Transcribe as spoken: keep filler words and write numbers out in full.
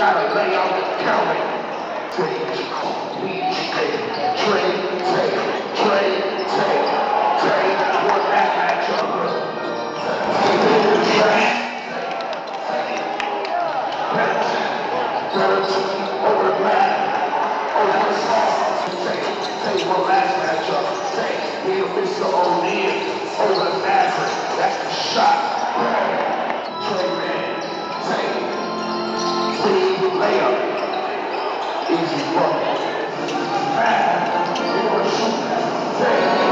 gotta lay out the county. Take, please take, trade, take, trade, take, take, one that matchup. Over black, over soft, take, take one last matchup. Take, Neil Mister O'Neal, over Maverick, that's the shot. Trey Man, take, clean layup, easy bucket. Man, you wanna shoot that? Take.